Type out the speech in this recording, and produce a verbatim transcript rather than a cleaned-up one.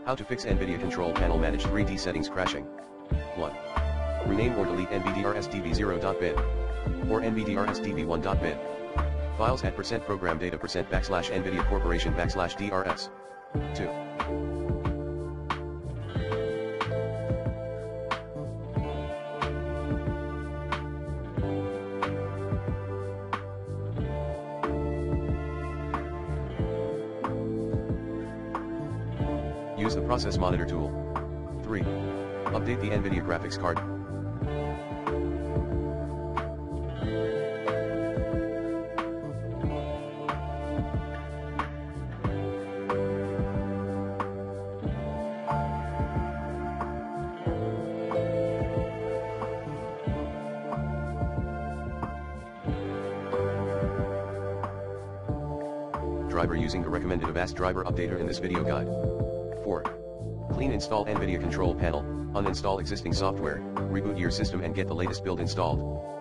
How to fix NVIDIA Control Panel Manage three D settings crashing. one. Rename or delete N V D R S D B zero dot bin or N V D R S D B one dot bin. Files at percent program data percent backslash NVIDIA Corporation backslash D R S. two. Use the Process Monitor tool. three. Update the NVIDIA graphics card. Driver using the recommended Avast driver updater in this video guide. four. Clean install NVIDIA Control Panel, uninstall existing software, reboot your system and get the latest build installed.